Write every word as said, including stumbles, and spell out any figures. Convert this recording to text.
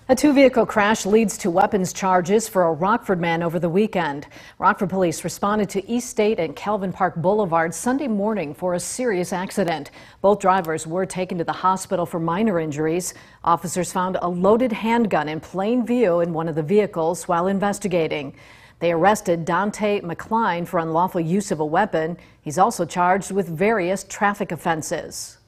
A two-vehicle crash leads to weapons charges for a Rockford man over the weekend. Rockford police responded to East State and Calvin Park Boulevard Sunday morning for a serious accident. Both drivers were taken to the hospital for minor injuries. Officers found a loaded handgun in plain view in one of the vehicles while investigating. They arrested Donte McCline for unlawful use of a weapon. He's also charged with various traffic offenses.